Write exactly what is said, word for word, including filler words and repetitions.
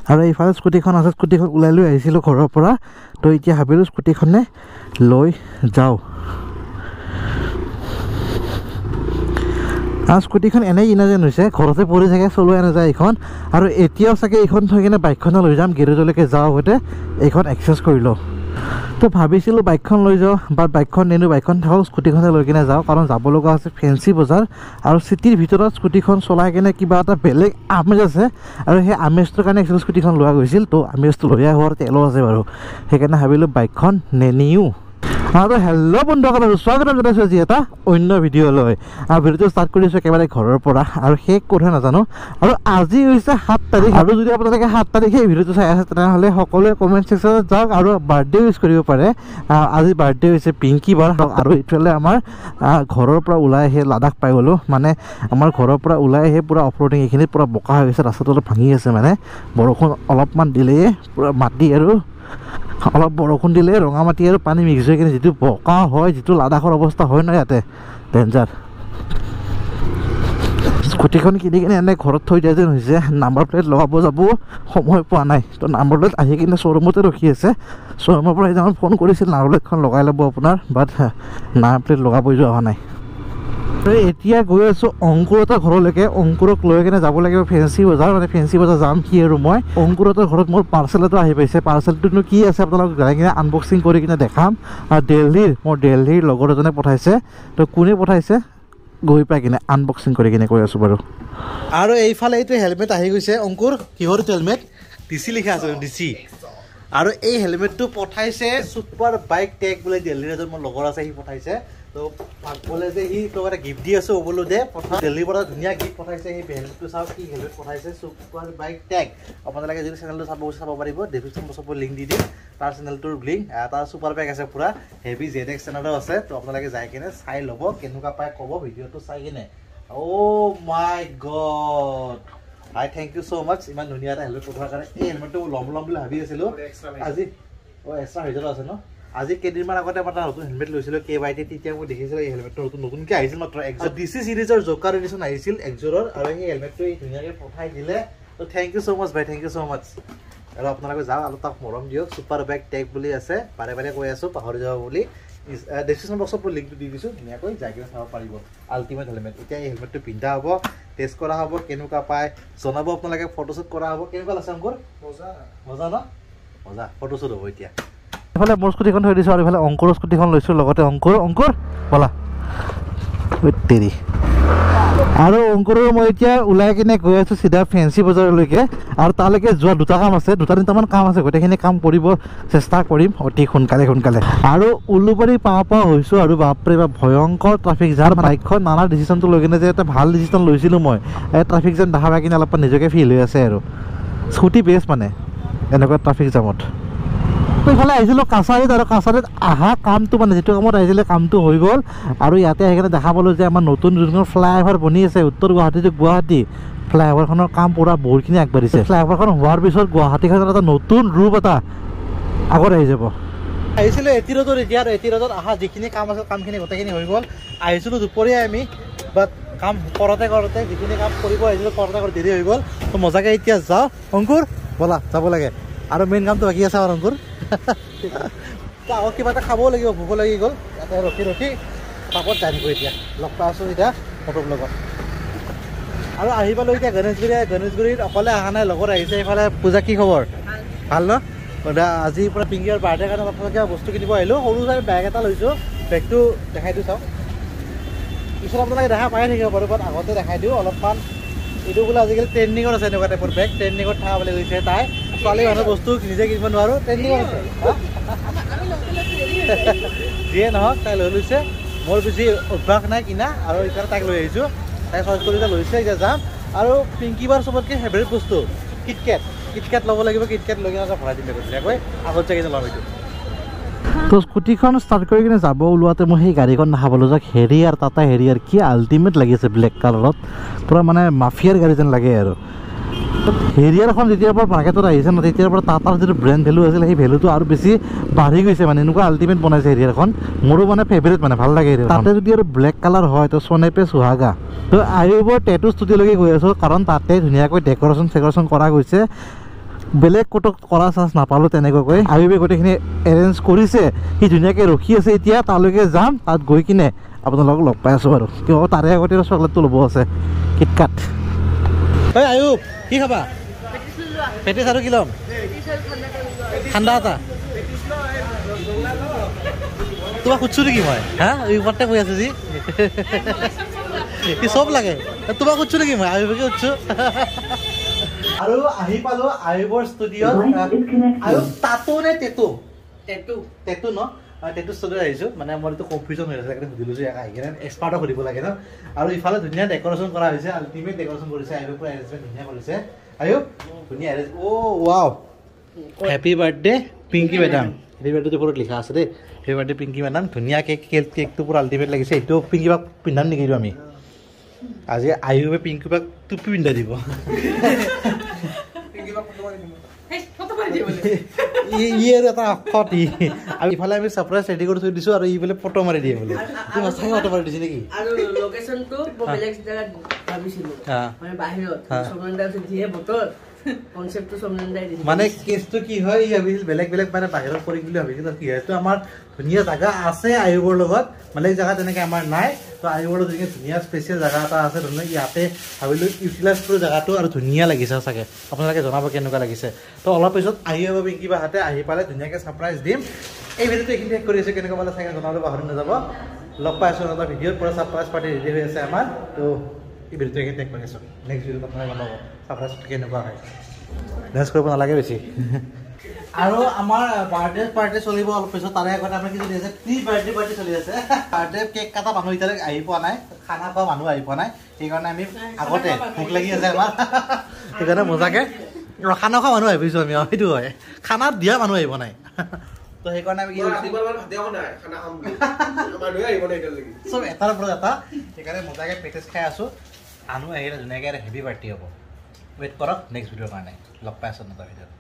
আৰু এইফালে স্কুটিখন আছে স্কুটিখন ওলাই লৈ আহিছিলোঁ ঘৰৰ পৰা তো এতিয়া ভাবিলোঁ স্কুটিখনে লৈ যাওঁ আৰু স্কুটিখন এনেই কিনা যেন হৈছে ঘৰতে পৰি থাকে চলোৱা নাযায় এইখন আৰু এতিয়াও চাগে এইখন থৈ কিনে বাইকখনে লৈ যাম গেৰেজলৈকে যাওঁ আগতে এইখন এক্সেছ কৰি লওঁ তো ভাবিছিলোঁ বাইকখন লৈ যাওঁ বা বাইকখন নিনো বাইকখন থাকক স্কুটিখনে লৈ কিনে যাওঁ কাৰণ যাব লগা আছে ফেঞ্চি বজাৰ আৰু চিটিৰ ভিতৰত স্কুটিখন চলাই কিনে কিবা এটা বেলেগ আমেজ আছে আৰু সেই আমেজটোৰ কাৰণে একচুৱেলি স্কুটিখন লোৱা গৈছিল তো আমেজটো লৈ হোৱাৰ তেলো আছে বাৰু সেইকাৰণে ভাবিলোঁ বাইকখন নেনিও আৰু হেল্ল' বন্ধুসকল স্বাগতম জনাইছোঁ আজি এটা অন্য ভিডিঅ'লৈ আৰু ভিডিঅ'টো ষ্টাৰ্ট কৰিছোঁ একেবাৰে ঘৰৰ পৰা আৰু শেষ কথা নাজানো আৰু আজি হৈছে সাত তাৰিখ আৰু যদি আপোনালোকে সাত তাৰিখে এই ভিডিঅ'টো চাই আছে তেনেহ'লে সকলোৱে কমেণ্ট ছেকশ্যনত যাওক আৰু বাৰ্থডে উইছ কৰিব পাৰে আজি বাৰ্থডে হৈছে পিংকি বাৰ আৰু এইফালে আমাৰ ঘৰৰ পৰা ওলাই আহি লাডাখ পাই গ'লোঁ মানে আমাৰ ঘৰৰ পৰা ওলাই আহি পূৰা অফ ৰোডিং এইখিনিত পূৰা বোকা হৈ গৈছে ৰাস্তাটো অলপ ভাঙি আছে মানে বৰষুণ অলপমান দিলেই পূৰা মাটি আৰু অলপ বৰষুণ দিলে ৰঙা মাটি আৰু পানী মিক্স হৈ কিনে যিটো বোকা হয় যিটো লাডাখৰ অৱস্থা হয় ন ইয়াতে ডেঞ্জাৰ স্কুটিখন কিনি কিনে এনে ঘৰত থৈ দিয়া যেন হৈছে নাম্বাৰ প্লেট লগাব যাব সময় পোৱা নাই তো নাম্বাৰ প্লেট আহি কিনে শ্ব'ৰুমতে ৰখি আছে শ্ব'ৰুমৰ পৰা সেইদিনাখন ফোন কৰিছিল নাম্বাৰ প্লেটখন লগাই ল'ব আপোনাৰ বাট নাম্বাৰ প্লেট লগাবই যোৱা হোৱা নাই এতিয়া গৈ আছোঁ অংকুৰহঁতৰ ঘৰলৈকে অংকুৰক লৈ কিনে যাব লাগিব ফেঞ্চি বজাৰ মানে ফেঞ্চি বজাৰ যাম সি আৰু মই অংকুৰহঁতৰ ঘৰত মোৰ পাৰ্চেল এটা আহি পাইছে পাৰ্চেলটোনো কি আছে আপোনালোকক যাই কিনে আনবক্সিং কৰি কিনে দেখাম আৰু দিল্লীৰ মোৰ দিল্লীৰ লগৰ এজনে পঠাইছে তো কোনে পঠাইছে গৈ পাই কিনে আনবক্সিং কৰি কিনে কৈ আছোঁ বাৰু আৰু এইফালে এইটো হেলমেট আহি গৈছে অংকুৰ কিহৰ হেলমেট ডি চি লিখা আছে ডি চি আৰু এই হেলমেটটো পঠাইছে ছুপাৰ বাইক টেক বোলে দিল্লীৰ এজন মোৰ লগৰ আছে সি পঠাইছে তো বোলে যে সি তোক এটা গিফ্ট দি আছোঁ বোলো দে পঠা দিল্লীৰ পৰা ধুনীয়া গিফ্ট পঠাইছে সেই হেলমেটটো চাওক কি হেলমেট পঠাইছে ছুপাৰ বাইক টেক আপোনালোকে যদি চেনেলটো চাব চাব পাৰিব ডেছক্ৰিপশ্যন বক্সত লিংক দি দিম তাৰ চেনেলটোৰ লিংক তাৰ ছুপাৰ বাইক আছে পূৰা হেভি জেড এক্স চেনেলো আছে তো আপোনালোকে যাই কিনে চাই ল'ব কেনেকুৱা পায় ক'ব ভিডিঅ'টো চাই কিনে oh' my god hi thank you so' much ইমান ধুনীয়া এটা হেলমেট পঠোৱাৰ কাৰণে এই হেলমেটটো ল'ম ল'ম বুলি ভাবি আছিলোঁ আজি অ' এক্সট্ৰা হৈ আছে ন আজি কেইদিনমান আগতে মই এটা নতুন হেলমেট লৈছিলোঁ কে ৱাই টি তেতিয়া মই দেখিছিলোঁ এই হেলমেটটো নতুন নতুনকৈ আহিছিল মাত্ৰ একযোৰ ডি চি চিৰিজৰ জকাৰ এডিশ্যন আহিছিল একযোৰৰ আৰু সেই হেলমেটটো ধুনীয়াকৈ পঠাই দিলে তো থেংক ইউ ছ' মাছ ভাই থেংক ইউ ছ' মাছ আৰু আপোনালোকে যাওক আৰু তাক মৰম দিয়ক ছুপাৰ বাইক টেক বুলি আছে বাৰে বাৰে কৈ আছোঁ পাহৰি যাব বুলি ডেছক্ৰিপশ্যন বক্সত মই লিংকটো দি দিছোঁ ধুনীয়াকৈ যাই কিনে চাব পাৰিব আল্টিমেট হেলমেট এতিয়া এই হেলমেটটো পিন্ধা হ'ব টেষ্ট কৰা হ'ব কেনেকুৱা পায় জনাব আপোনালোকে ফটোশ্বুট কৰা হ'ব কেনেকুৱা লাগছে অংকুৰ মজা মজা ন মজা ফটোশ্বুট হ'ব এতিয়া এইফালে মোৰ স্কুটিখন থৈ দিছোঁ আৰু এইফালে অংকুৰৰ স্কুটিখন লৈছোঁ লগতে অংকুৰ অংকুৰ ব'লা দেৰি আৰু অংকুৰৰ মই এতিয়া ওলাই কিনে গৈ আছোঁ চিধা ফেঞ্চি বজাৰলৈকে আৰু তালৈকে যোৱা দুটা কাম আছে দুটা তিনিটামান কাম আছে গোটেইখিনি কাম কৰিব চেষ্টা কৰিম অতি সোনকালে সোনকালে আৰু উলুবাৰী পাওঁ পাওঁ হৈছোঁ আৰু বাপৰে বা ভয়ংকৰ ট্ৰাফিক জাম বাইকখন নানা ডিচিশ্যনটো লৈ কিনে যে এটা ভাল ডিচিশ্যন লৈছিলোঁ মই এই ট্ৰাফিক জাম দেখা পাই কিনে অলপমান নিজকে ফিল হৈ আছে আৰু স্কুটি বেষ্ট মানে এনেকুৱা ট্ৰাফিক জামত এইফালে আহিছিলোঁ কাছাৰীত আৰু কাছাৰীত অহা কামটো মানে যিটো কামত আহিছিলে কামটো হৈ গ'ল আৰু ইয়াতে আহি কিনে দেখা পালোঁ যে আমাৰ নতুন যোনখন ফ্লাইঅভাৰ বনি আছে উত্তৰ গুৱাহাটী টু গুৱাহাটী ফ্লাইঅভাৰখনৰ কাম পূৰা বহুতখিনি আগবাঢ়িছে ফ্লাইঅভাৰখন হোৱাৰ পিছত গুৱাহাটীখনৰ এটা নতুন ৰূপ এটা আগত আহি যাব আহিছিলোঁ এটি ৰোডত এতিয়া আৰু এটি ৰোডত অহা যিখিনি কাম আছে কামখিনি গোটেইখিনি হৈ গ'ল আহিছিলোঁ দুপৰীয়া আমি বাট কাম কৰোঁতে কৰোঁতে যিখিনি কাম কৰিব আহিছিলোঁ কৰোঁতে কৰোঁতে দেৰি হৈ গ'ল তো মজাকৈ এতিয়া যাওঁ অংকুৰ ব'লা যাব লাগে আৰু মেইন কামটো বাকী আছে আৰু অংকুৰ আকৌ কিবা এটা খাবও লাগিব ভোক লাগি গ'ল ইয়াতে ৰখি ৰখি পাপত যাই থাকোঁ এতিয়া লগ পাই আছোঁ এতিয়া ফটোৰ লগত আৰু আহি পালোঁ এতিয়া গণেশগুৰি গণেশগুৰিত অকলে অহা নাই লগত আহিছে এইফালে পূজা কি খবৰ ভাল ন আজিৰ পৰা পিংকিৰ বাৰ্থডে কাৰণে আপোনালোকে বস্তু কিনিব আহিলোঁ সৰু চাই বেগ এটা লৈছোঁ বেগটো দেখাই দিওঁ চাওক পিছত আপোনালোকে দেখা পাই থাকিব বাৰু বাট আগতে দেখাই দিওঁ অলপমান এইটো বোলে আজিকালি ট্ৰেণ্ডিঙত আছে এনেকুৱা টাইপৰ বেগ ট্ৰেণ্ডিঙত থকা বুলি কৈছে তাই ছোৱালী মানুহৰ বস্তু নিজে কিনিব নোৱাৰোঁ ট্ৰেণ্ডিঙত আছে যিয়ে নহওক তাই লৈ লৈছে মোৰ বেছি অভ্যাস নাই কিনা আৰু এইকাৰণে তাইক লৈ আহিছোঁ তাই চইচ কৰি লৈছে এতিয়া যাম আৰু পিংকি বাৰ চবতকৈ ফেভৰেট বস্তু কিটকেট কিটকেট ল'ব লাগিব কিটকেট লৈ কিনে ভৰাই দিম ধুনীয়াকৈ আগত যাই কিনে ল'ম এইটো তো স্কুটিখন ষ্টাৰ্ট কৰি কিনে যাব ওলোৱাতে মই সেই গাড়ীখন দেখা পালোঁ যে হেৰিয়াৰ টাটা হেৰিয়াৰ কি আল্টিমেট লাগিছে ব্লেক কালাৰত পূৰা মানে মাফিয়াৰ গাড়ী যেন লাগে আৰু হেৰিয়াৰখন যেতিয়াৰ পৰা মাৰ্কেটত আহিছে ন তেতিয়াৰ পৰা টাটাৰ যিটো ব্ৰেণ্ড ভেলু আছিল সেই ভেলুটো আৰু বেছি বাঢ়ি গৈছে মানে এনেকুৱা আল্টিমেট বনাইছে হেৰিয়াৰখন মোৰো মানে ফেভৰেট মানে ভাল লাগে তাতে যদি আৰু ব্লেক কালাৰ হয় তো সোনেপে সুহাগা তো আয়ুবৰ টেটু ষ্টুডিঅ'লৈকে গৈ আছোঁ কাৰণ তাতে ধুনীয়াকৈ ডেক'ৰেশ্যন চেক'ৰেশ্যন কৰা গৈছে বেলেগ ক'তো কৰা চান্স নাপালোঁ তেনেকুৱাকৈ আয়ুবে গোটেইখিনি এৰেঞ্জ কৰিছে সি ধুনীয়াকৈ ৰখি আছে এতিয়া তালৈকে যাম তাত গৈ কিনে আপোনালোকক লগ পাই আছোঁ আৰু কিয় তাৰে আগতে চকলেটটো ল'ব আছে কিটকাট ঐ আয়ুব কি খাবা পেটিছ আৰু কি ল'ম ঠাণ্ডা এটা তোমাক সুধিছোঁ নেকি মই হা ইমানতে কৈ আছোঁ যি কি চব লাগে তোমাক সুধিছোঁ নেকি মই আয়ুবকে সুধিছোঁ আৰু আহি পালোঁ আয়ুবৰ ষ্টুডিঅ'ত আয়ুব তাতো নে টেটু টেটু টেটু ন টেটু ষ্টুডিঅ'ত আহিছোঁ মানে মোৰ এইটো কনফিউজন হৈ আছে সেইকাৰণে সুধিলোঁ যে আহি কিনে এক্সপাৰ্টক সুধিব লাগে ন আৰু ইফালে ধুনীয়া ডেক'ৰেশ্যন কৰা হৈছে আল্টিমেট ডেক'ৰেশ্যন কৰিছে আয়ুব পুৰা এৰেঞ্জমেণ্ট ধুনীয়া কৰিছে আয়ুব ধুনীয়া arrange oh' wow happy birthday Pinky madam happy বাৰ্থডেটো ওপৰত লিখা আছে দেই হেপী বাৰ্থডে পিংকি মেডাম ধুনীয়া কেক কেক কেকটো পুৰা আল্টিমেট লাগিছে এইটো পিংকি বাক পিন্ধাম নেকি এইটো আমি আজি আয়ুবে পিংকি বাক টুপি পিন্ধাই দিব ই আৰু এটা আখত ই আৰু ইফালে আমি ছাৰপ্ৰাইজ ৰেডি কৰি থৈ দিছোঁ আৰু ই বোলে ফটো মাৰি দিয়ে বোলে তুমি সঁচাকৈ ফটো মাৰি দিছে নেকি আৰু লোকেশ্যনটো বেলেগ জেগাত ভাবিছিলোঁ মানে বাহিৰত সমন্দাৰ দিয়ে বতৰ কনসেপ্টটো সমন্দাই দিছে মানে কেছটো কি হয় ই ভাবিছিল বেলেগ বেলেগ মানে বাহিৰত কৰিম বুলি ভাবিছিল কি হয় তো আমাৰ ধুনীয়া জাগা আছে আয়ুবৰ লগত বেলেগ জাগা তেনেকৈ আমাৰ নাই তো আয়ুবৰ ধুনীয়া ধুনীয়া স্পেচিয়েল জাগা এটা আছে ধুনীয়া ইয়াতে ভাবিলোঁ ইউটিলাইজ কৰোঁ জাগাটো আৰু ধুনীয়া লাগিছে চাগে আপোনালোকে জনাব কেনেকুৱা লাগিছে তো অলপ পিছত আহি পাব কিবা হাতে আহি পালে ধুনীয়াকৈ ছাৰপ্ৰাইজ দিম এই ভিডিঅ'টো এইখিনি শেষ কৰি আছোঁ কেনেকুৱা পালে চাগে জনাবলৈ পাহৰি নাযাব লগ পাই আছোঁ এটা ভিডিঅ'ত পৰা ছাৰপ্ৰাইজ পাৰ্টি ৰেডি হৈ আছে আমাৰ তো এই ভিডিঅ'টো এইখিনি শেষ কৰি আছোঁ নেক্সট ভিডিঅ'ত আপোনালোকে জনাব ছাৰপ্ৰাইজ কেনেকুৱা হয় ডেন্স কৰিব নালাগে বেছি আৰু আমাৰ বাৰ্থডে পাৰ্টি চলিব অলপ পিছত তাৰে আগতে আমাৰ কি চলি আছে প্ৰি বাৰ্থডে পাৰ্টি চলি আছে বাৰ্থডে কেক কটা মানুহ এতিয়ালৈকে আহি পোৱা নাই খানা খোৱা মানুহ আহি পোৱা নাই সেইকাৰণে আমি আগতে ভোক লাগি আছে আমাৰ সেইকাৰণে মজাকৈ খানা খোৱা মানুহ আহিছোঁ আমি সেইটো হয় খানাত দিয়া মানুহ আহিব নাই তো সেইকাৰণে আমি কি চব এটাৰ ওপৰত এটা সেইকাৰণে মজাকৈ পেকেজ খাই আছোঁ মানুহ আহিলে ধুনীয়াকৈ হেভি পাৰ্টি হ'ব ৱেইট কৰক নেক্সট ভিডিঅ'ৰ কাৰণে লগ পাই আছোঁ নতুন ভিডিঅ'ত